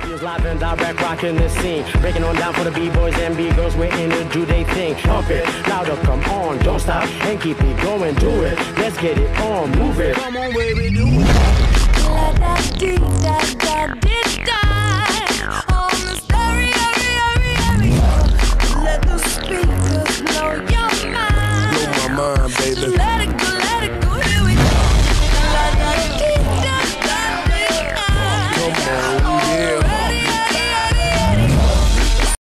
Feels live and direct, rocking the scene. Breaking on down for the B-boys and B-girls. We're in to do they thing. Pump it, louder, come on, don't stop. And keep it going, do it. Let's get it on, move it. Come on, baby, do it. La da dee da da dee da.